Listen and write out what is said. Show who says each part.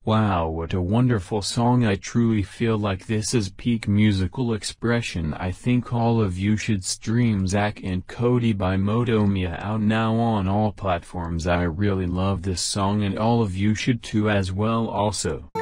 Speaker 1: Wow, what a wonderful song. I truly feel like this is peak musical expression. I think all of you should stream Zack and Cody by Motomia, out now on all platforms. I really love this song and all of you should too as well also.